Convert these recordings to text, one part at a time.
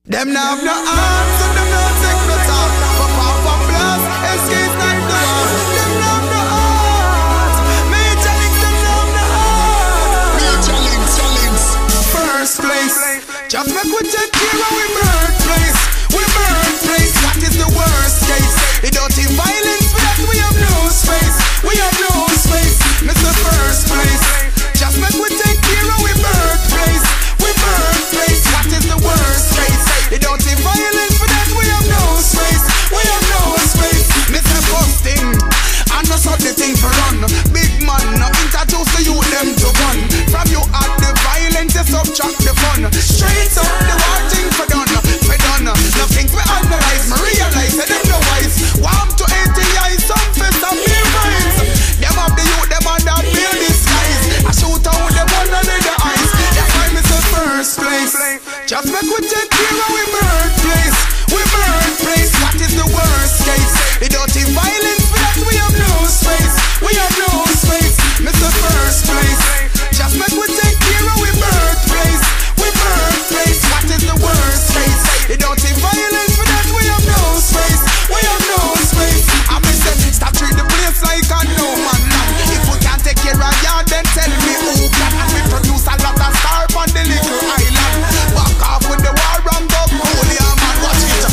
Them now have no arms and them now take no talk. Pop off and blast, escape like the war. Them now have no heart. Major links, them now have no heart. Major links. First place, just make we take care of we birthplace. We birthplace, what is the worst case? The dirty violence, for that we have no space. We have no space, Mr. First Place. Just make we take care of we birthplace. We birthplace, what is the worst case? The dirty violence, for that we have no space. We have no space, Mr. Busting. I know so the thing for run. Big man, no introduce to you them to gun. From you add the violence, you subtract the fun. Straight up the war thing for done. Nothing we analyze, me realize that them no wise. Warm to 80 eyes, some face and mere vibes. Them have the youth, them on that real disguise. I shoot out them under the eyes. That's why me say First Place. Just make we take care of we birthplace. We birthplace, what is the worst case? The dirty violence, for that we have no space. We have no space, Mr. First Place. Just make we take care of we birthplace. We birthplace, what is the worst case? The dirty violence, for that we have no space. We have no space. I mean say, stop treat the place like a no man land. If we can't take care of y'all, then tell me who can. And we produce a lot of star on the little island. Back off with the war and go cool, yeah man, watch it.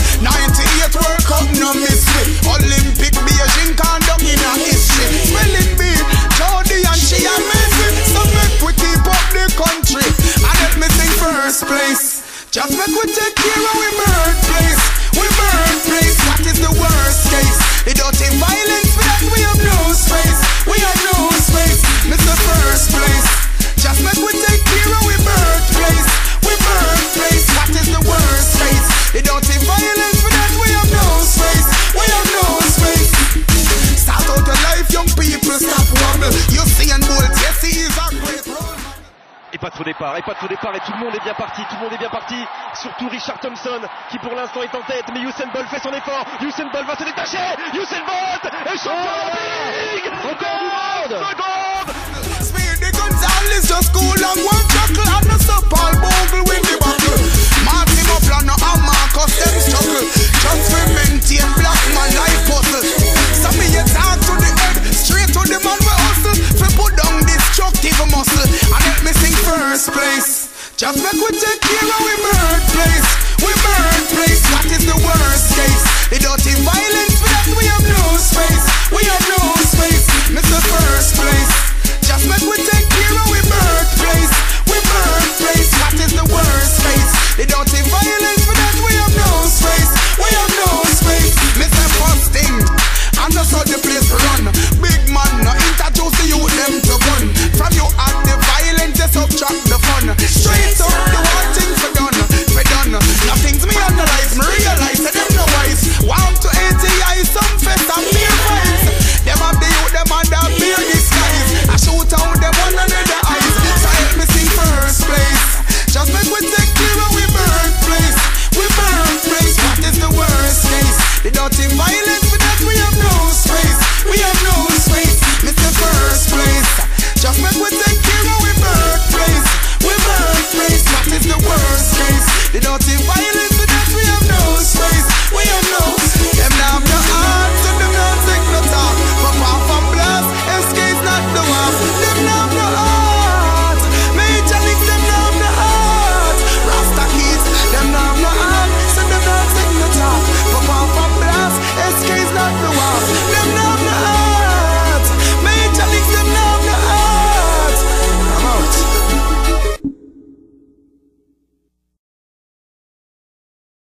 98 World Cup, no mystery. Olympic Beijing condom in a history. Spelling bee, Jody and she are Messi. So make we keep up the country and let me sing First Place. Just make we take care of we birthplace. We birthplace, what is the worst case? The dirty violence, for that we have no space. We have no space, Mr. First Place. Just make we take care of we birthplace. We birthplace, what is the worst case? The dirty violence, for that we have no space. We have no space. Start out your life, young people, stop wobble. You see and bold, yes he is a great role. Et pas de faux départ, et tout le monde est bien parti, surtout Richard Thompson qui pour l'instant est en tête, mais Usain Bolt fait son effort, Usain Bolt va se détacher, Usain Bolt est champion olympique, encore une seconde. Speedy Gonzalez just cool and one chuckle and a super bogle with the